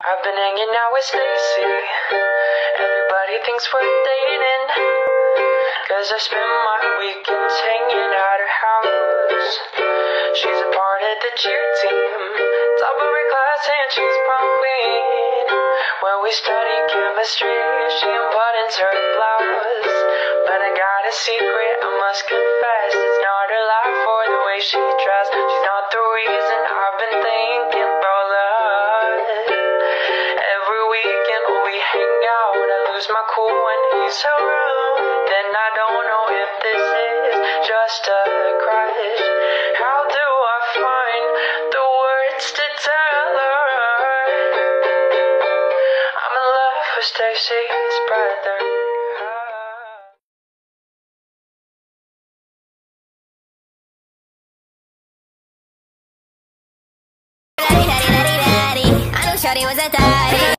I've been hanging out with Stacy. Everybody thinks we're dating, cause I spend my weekends hanging at her house. She's a part of the cheer team, top of her class, and she's prom queen. When we study chemistry, she unbuttons her blouse. But I got a secret, I must confess. It's not her life or the way she dressed. She's not the reason I've been thinking about love. Every weekend when we hang out, I lose my cool when he's around. Then I don't know if this is just a crush. How do I find the words to tell her I'm in love with Stacy's brother? I knew shorty was a thotty.